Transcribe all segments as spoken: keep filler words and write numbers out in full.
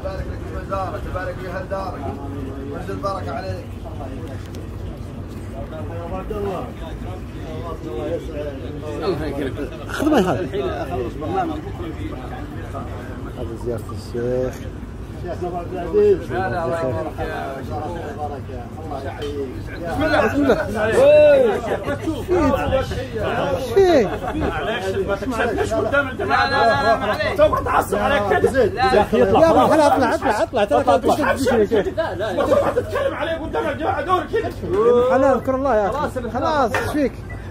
يبارك لك في مزارك، يبارك في اهل دارك، وينزل البركه عليك. عبد الله الله يسعدك. خذ ما هذا الحين اخلص برنامج هذا زيارة الشيخ شيخنا عبد العزيز. لا لا الله يبارك يا الله يحييك. بسم الله بسم الله. شيخ معليش ما تكسبش قدام لا الجماعه. لا لا ما عليك. سوف تعصب عليك كذا. يا ابو الحلا اطلع اطلع اطلع ترى لا لا ما تتكلم عليه قدام الجماعه دور كذا. حلا اذكر الله يا اخي خلاص ايش فيك؟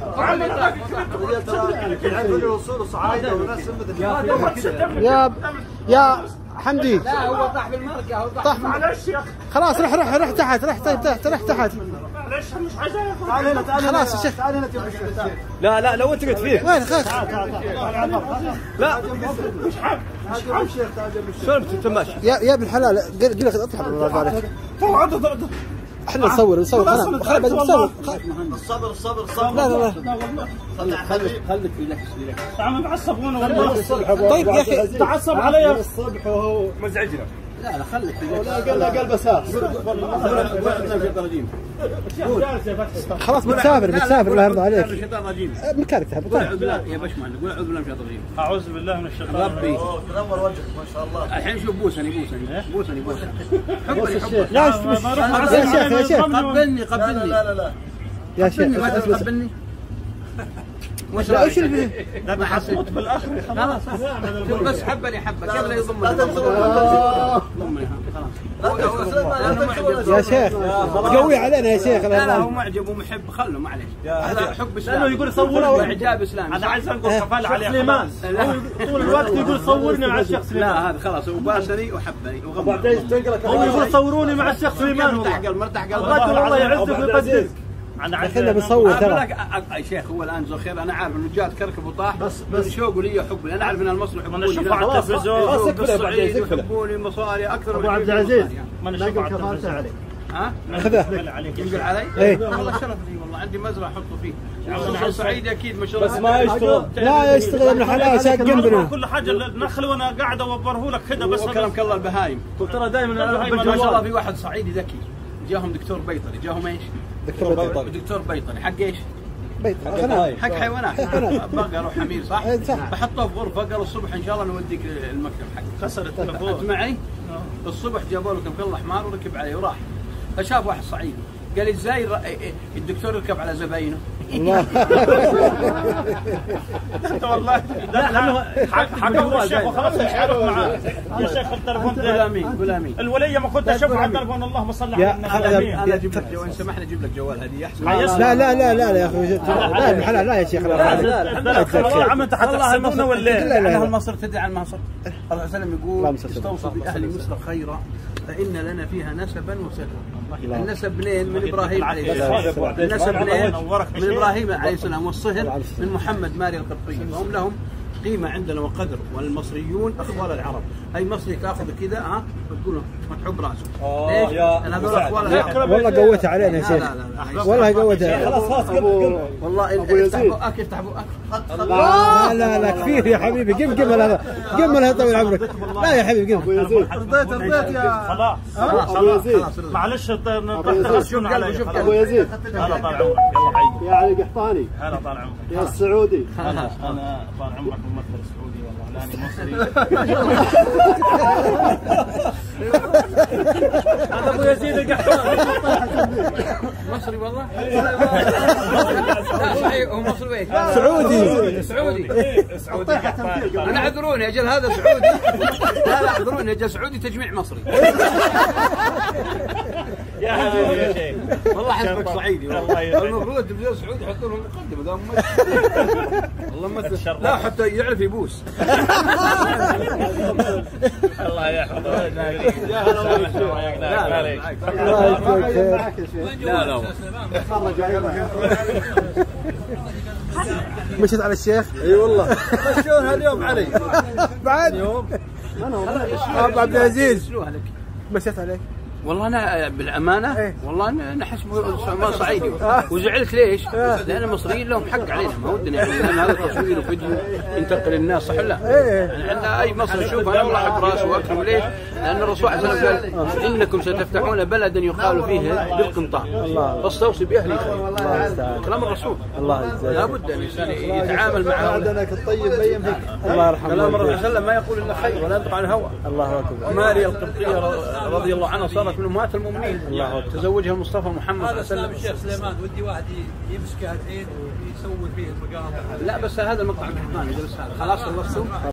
يا يا حمدي لا هو طاح بالمركه، هو طاح طاح معليش يا اخي خلاص رح رح رح تحت رح تحت رح تحت معليش مش عايز ياخذ. تعال هنا تعال خلاص يا شيخ. تعال هنا تبغى الشيخ. لا لا لو انت قلت فيه وين خلاص لا مش حق تعال الشيخ تعال الشيخ. شربت انت ماشي. يا يا ابن الحلال قل لك اطلع بالله عليك. طلع احنا نصور نصور خلاص خلاص نصور. الصبر الصبر الصبر. لا لا لا خليك خليك ريلاكس. تعال معصب وانا والله. طيب يا اخي تعصب علي الصبح وهو مزعجنا. لا لا خليك قال له قلب اساس. خلاص بتسافر بتسافر الله يرضى عليك. الشيطان رجيم. مكانك تحت قول اعوذ بالله يا باشمهندس قول اعوذ بالله من الشيطان الرجيم. اعوذ بالله من الشيطان ربي تنور وجهك ما شاء الله. الحين شوف بوسني بوسني بوسني بوسني حبني حبني. لا يا شيخ يا شيخ قبلني لا قبلني لا لا لا يا شيخ قبلني. وش ايش اللي لا ما حسيت بالاخر خلاص شوف بس حبني حبه كيف لا يضم ضمني خلاص. يا شيخ قوي علينا يا شيخ. لا لا هو معجب ومحب خله معليش هذا حب اسلامي. لانه يقول صورني اعجاب اسلامي. انا عايز انقل قفال عليه سليمان طول الوقت يقول صورني مع الشيخ سليمان. لا هذا خلاص هو باسني وحبني هو يقول صوروني مع الشيخ سليمان. مرتاح قلب مرتاح قلب الرجل الله يعزك ويقدرك. انا احنا بنصور ترى يا شيخ هو الان زخير انا عارف انه جات كركب وطاح بس بس شوقه لي وحبي انا عارف ان المصري يحبوني. انا اشوفه على التلفزيون بالصعيد يحبوني مصاري اكثر من عبد العزيز. ما انا اشوفه على التلفزيون. ها؟ خذه ينقل علي؟ ايه والله شرف لي والله عندي مزرعه احطه فيه. يعني صعيدي اكيد ما شاء الله. بس ما يشتغل لا يشتغل ابن الحلال شاق جنبنا كل حاجه النخل وانا قاعد اوفره لك كذا بس كلامك الله البهايم. ترى دائما ما شاء الله في واحد صعيدي ذكي جاهم دكتور بيطري جاهم ايش؟ دكتور بيطري. دكتور بيطري حق ايش؟ بيطري حق حيوانات بقر وحمير صح؟ بحطه في غرفه قال الصبح ان شاء الله نوديك المكتب حقك. كسر التلفون معي الصبح جابوا له كم كل حمار وركب عليه وراح. فشاف واحد صعيدي قال ازاي الدكتور يركب على زباينه؟ انت والله لا حق الشيخ وخلاص مش عارف معاه يا شيخ التلفون قول امين قول امين. الوليه ما كنت اشوفها على التلفون اللهم صل على النبي. انا اجيب لك جوال سمحني اجيب لك جوال هديه احسن. لا لا لا لا يا اخي لا ابن الحلال لا يا شيخ والله عم انت حتحسبونا ولا اهل مصر تدري عن مصر؟ الله عليه وسلم يقول استوصوا باهل مصر خيرا فان لنا فيها نسبا وسهرا. النسب منين؟ من ابراهيم عليه السلام. النسب منين؟ من ابراهيم عليه السلام والصهر من محمد ماري القبطي فهم لهم قيمه عندنا وقدر والمصريون اخوال العرب. اي مصري تاخذ كذا ها تقول له تحب راسه. ليش؟ لان هذول اخوال العرب. والله قوتها علينا يا شيخ والله قوتها. خلاص خلاص والله افتح بؤك افتح بؤك. لا لا لا كثير يا حبيبي قم قم هذا قم لها طويل عمرك. لا يا حبيبي قم رضيت رضيت يا خلاص خلاص معلش شوف قلبي شوف ابو يزيد. هلا طال عمرك يلا حي يا علي قحطاني. هلا طال عمرك يا السعودي. انا طال عمرك ممثل سعودي والله لاني مصري. هذا ابو يزيد القحطاني مصري والله. لا صحيح هو مصري وين؟ سعودي سعودي سعودي انا اعذروني اجل هذا سعودي. لا لا اعذروني اجل سعودي تجميع مصري. يا حبيبي يا شيخ والله حسبك صعيدي والله. المفروض التلفزيون السعودي يحطون له مقدمه ذا والله مثل لا حتى يعرف يبوس. الله يحفظه. يا هلا والله. لا لا مشيت على الشيخ. اي والله مشون هاليوم علي بعد يوم انا ابو عبد العزيز مشيت عليك. والله انا بالامانه ايه؟ والله انا حسب صعيدي وزعلت ليش؟ لان المصريين لهم حق علينا ما ودنا يعني لان هذا تصوير وفيديو ينتقل للناس صح ولا لا؟ يعني عندنا اي مصري يشوف انا والله احب راسه واكرم ليش؟ لأن الرسول عليه الصلاة والسلام قال إنكم ستفتحون بلدا يقال فيه بالقنطار فاستوصي بأهله خير. كلام الرسول. الله يجزاك. لابد أن الإنسان يتعامل مع عودنك الطيب بين فيك. الله يرحمه. كلام الرسول صلى الله عليه وسلم ما يقول إلا خير ولا ينطق عن الهوى. الله أكبر. ماريا القبطية رضي الله عنها صارت من أمهات المؤمنين. الله أكبر. تزوجها المصطفى محمد هذا صلى الله اسلام عليه وسلم. الشيخ سليمان ودي واحد يمسكه الحين ويسوي فيه المقام. لا بس هذا المقطع الرحمن بس هذا خلاص خلصتوا.